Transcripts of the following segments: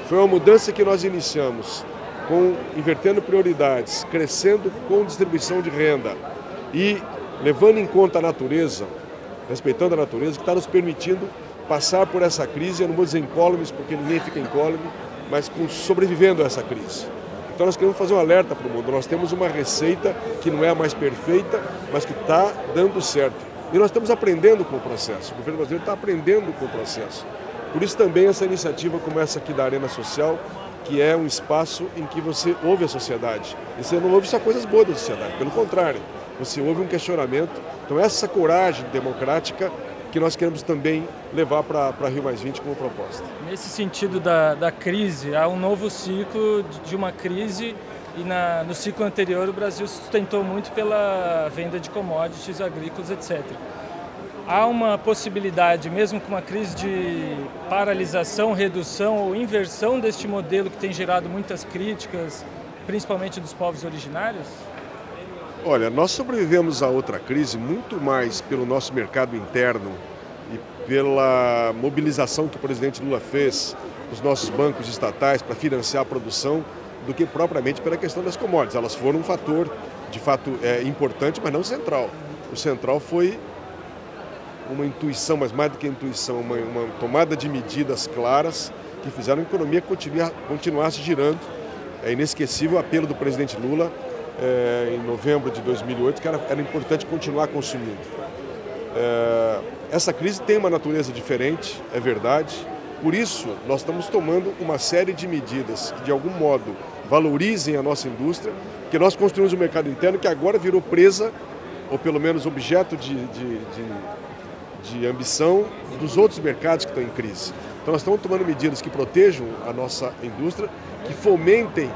Foi uma mudança que nós iniciamos invertendo prioridades, crescendo com distribuição de renda e levando em conta a natureza, respeitando a natureza, que está nos permitindo passar por essa crise. Eu não vou dizer incólumes, porque ninguém fica incólume, mas sobrevivendo a essa crise. Então nós queremos fazer um alerta para o mundo. Nós temos uma receita que não é a mais perfeita, mas que está dando certo. E nós estamos aprendendo com o processo. O governo brasileiro está aprendendo com o processo. Por isso também essa iniciativa como essa aqui da Arena Social, que é um espaço em que você ouve a sociedade. E você não ouve só coisas boas da sociedade, pelo contrário, você ouve um questionamento. Então essa coragem democrática que nós queremos também levar para Rio+20 como proposta. Nesse sentido da crise, há um novo ciclo de uma crise e no ciclo anterior o Brasil se sustentou muito pela venda de commodities agrícolas, etc. Há uma possibilidade, mesmo com uma crise de paralisação, redução ou inversão deste modelo que tem gerado muitas críticas, principalmente dos povos originários? Olha, nós sobrevivemos a outra crise muito mais pelo nosso mercado interno e pela mobilização que o presidente Lula fez nos nossos bancos estatais para financiar a produção do que propriamente pela questão das commodities. Elas foram um fator, de fato, importante, mas não central. O central foi uma intuição, mas mais do que intuição, uma tomada de medidas claras que fizeram a economia continuasse girando. É inesquecível o apelo do presidente Lula em novembro de 2008, que era importante continuar consumindo. Essa crise tem uma natureza diferente, é verdade. Por isso, nós estamos tomando uma série de medidas que, de algum modo, valorizem a nossa indústria, porque nós construímos um mercado interno que agora virou presa, ou pelo menos objeto de ambição dos outros mercados que estão em crise. Então nós estamos tomando medidas que protejam a nossa indústria, que fomentem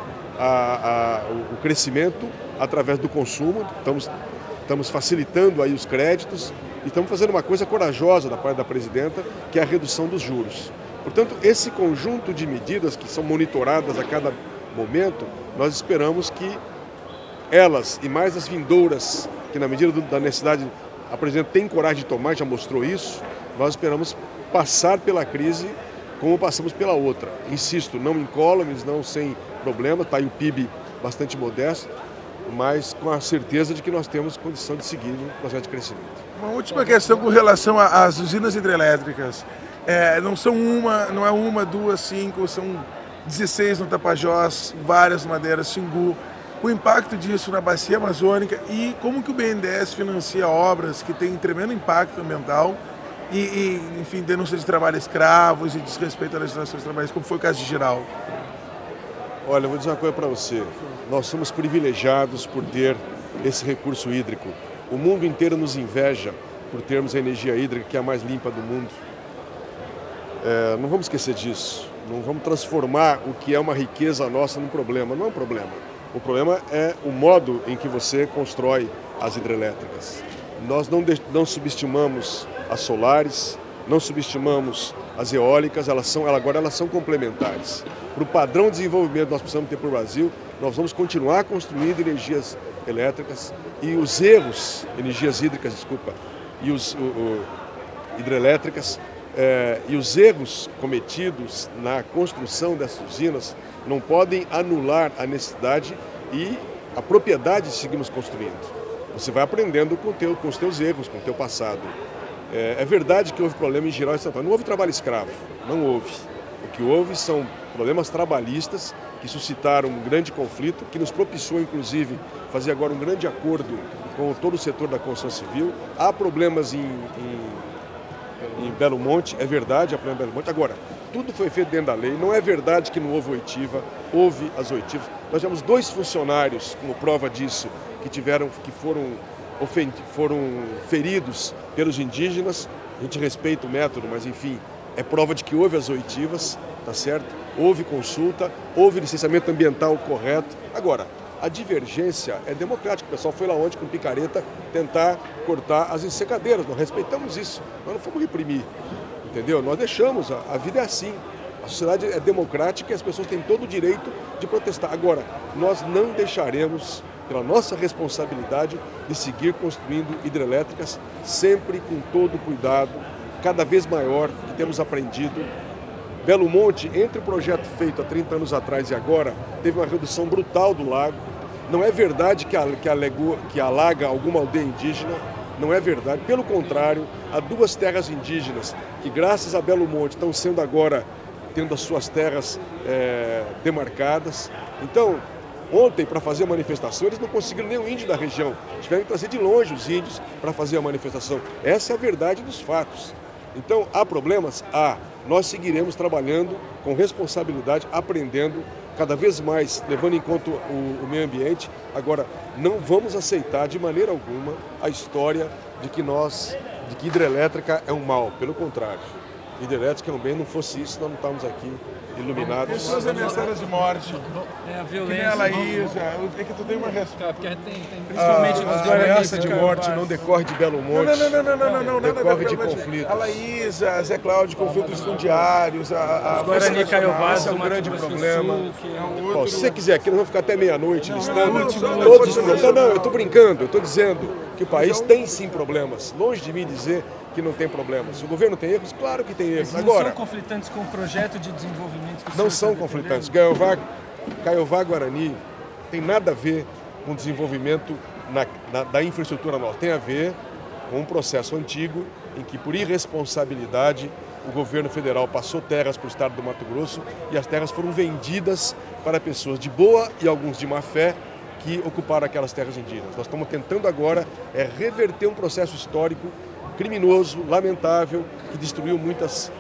o crescimento através do consumo. Estamos facilitando aí os créditos e estamos fazendo uma coisa corajosa da parte da presidenta, que é a redução dos juros. Portanto, esse conjunto de medidas que são monitoradas a cada momento, nós esperamos que elas e mais as vindouras, que na medida da necessidade a presidenta tem coragem de tomar, já mostrou isso, nós esperamos passar pela crise como passamos pela outra. Insisto, não incólumes, não sem problema, está aí o PIB bastante modesto, mas com a certeza de que nós temos condição de seguir no processo de crescimento. Uma última questão com relação às usinas hidrelétricas. Não é uma, duas, 5, são 16 no Tapajós, várias madeiras, Xingu. O impacto disso na bacia amazônica e como que o BNDES financia obras que têm tremendo impacto ambiental enfim, denúncia de trabalho escravos e desrespeito à legislação dos trabalhos, como foi o caso de Jirau. Olha, eu vou dizer uma coisa para você. Nós somos privilegiados por ter esse recurso hídrico. O mundo inteiro nos inveja por termos a energia hídrica que é a mais limpa do mundo. Não vamos esquecer disso. Não vamos transformar o que é uma riqueza nossa num problema. Não é um problema. O problema é o modo em que você constrói as hidrelétricas. Nós não subestimamos as solares, não subestimamos as eólicas, agora elas são complementares. Para o padrão de desenvolvimento que nós precisamos ter para o Brasil, nós vamos continuar construindo energias elétricas e os erros, energias hídricas, desculpa, e hidrelétricas, e os erros cometidos na construção dessas usinas não podem anular a necessidade e a propriedade de seguirmos construindo. Você vai aprendendo com os teus erros, com o teu passado. É verdade que houve problema em Jirau e Santana. Não houve trabalho escravo, não houve. O que houve são problemas trabalhistas que suscitaram um grande conflito, que nos propiciou, inclusive, fazer agora um grande acordo com todo o setor da construção civil. Há problemas em Belo Monte, é verdade, há problema em Belo Monte. Agora, tudo foi feito dentro da lei. Não é verdade que não houve oitiva, houve as oitivas. Nós tivemos 2 funcionários, como prova disso, que foram feridos pelos indígenas. A gente respeita o método, mas enfim, é prova de que houve as oitivas, tá certo? Houve consulta, houve licenciamento ambiental correto. Agora, a divergência é democrática. O pessoal foi lá ontem com picareta tentar cortar as ensecadeiras. Nós respeitamos isso, nós não fomos reprimir, entendeu? Nós deixamos, a vida é assim. A sociedade é democrática e as pessoas têm todo o direito de protestar. Agora, nós não deixaremos, pela nossa responsabilidade, de seguir construindo hidrelétricas, sempre com todo o cuidado, cada vez maior, que temos aprendido Belo Monte, entre o projeto feito há 30 anos atrás e agora, teve uma redução brutal do lago. Não é verdade que alaga alguma aldeia indígena, não é verdade. Pelo contrário, há 2 terras indígenas que, graças a Belo Monte, estão sendo agora tendo as suas terras demarcadas. Então, ontem, para fazer a manifestação, eles não conseguiram nenhum índio da região. Tiveram que trazer de longe os índios para fazer a manifestação. Essa é a verdade dos fatos. Então, há problemas? Há. Nós seguiremos trabalhando com responsabilidade, aprendendo cada vez mais, levando em conta o meio ambiente. Agora, não vamos aceitar de maneira alguma a história de que hidrelétrica é um mal. Pelo contrário, hidrelétrica é um bem. Não fosse isso, nós não estávamos aqui iluminados. Pessoas ameaçadas de morte. A violência. Que nem a Laísa. É que tu tem uma resposta. Porque principalmente nos A ameaça de morte não decorre de Belo Monte. Não. Decorre de conflitos. A Laísa, Zé Cláudio, conflitos fundiários. Os Guarani Caiovás, esse é um grande problema. Bom, Se você quiser aqui, nós vamos ficar até meia-noite listando não, todos os não, problemas. Não, eu estou brincando, eu estou dizendo que o país tem sim problemas. Longe de mim dizer que não tem problemas. O governo tem erros? Claro que tem erros. Não Agora, são conflitantes com o projeto de desenvolvimento que não são conflitantes. Caiová Guarani tem nada a ver com o desenvolvimento da infraestrutura nossa. Tem a ver com um processo antigo em que, por irresponsabilidade, o governo federal passou terras para o estado do Mato Grosso e as terras foram vendidas para pessoas de boa e alguns de má fé que ocuparam aquelas terras indígenas. Nós estamos tentando agora reverter um processo histórico criminoso, lamentável, que destruiu muitas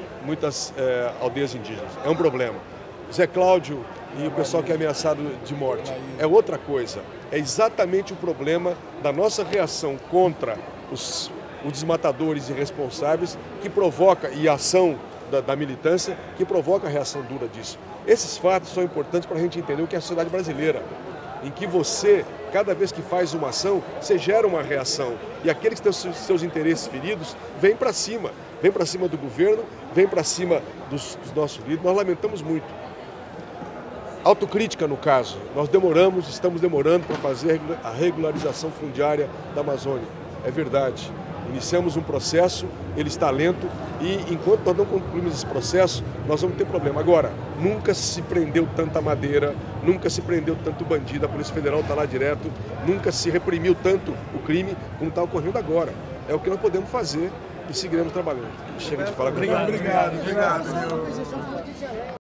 aldeias indígenas. É um problema. Zé Cláudio e o pessoal que é ameaçado de morte é outra coisa. É exatamente o problema da nossa reação contra os desmatadores irresponsáveis que provoca, e a ação da militância, que provoca a reação dura disso. Esses fatos são importantes para a gente entender o que é a sociedade brasileira, em que você, cada vez que faz uma ação, você gera uma reação. E aqueles que têm seus interesses feridos, vêm para cima do governo, vêm para cima dos nossos líderes. Nós lamentamos muito. Autocrítica no caso, estamos demorando para fazer a regularização fundiária da Amazônia. É verdade. Iniciamos um processo, ele está lento e enquanto nós não concluímos esse processo, nós vamos ter problema. Agora, nunca se prendeu tanta madeira, nunca se prendeu tanto bandido, a Polícia Federal está lá direto, nunca se reprimiu tanto o crime como está ocorrendo agora. É o que nós podemos fazer e seguiremos trabalhando. Chega de falar. Obrigado.